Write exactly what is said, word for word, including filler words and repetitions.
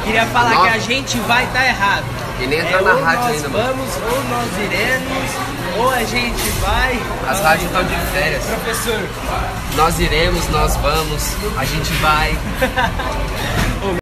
Queria falar Nós... que a gente vai estar tá errado. E nem entrar é, na ou rádio nós ainda, mano. vamos, ou nós iremos, ou a gente vai. As rádios estão de férias. Professor. Nós iremos, nós vamos, a gente vai.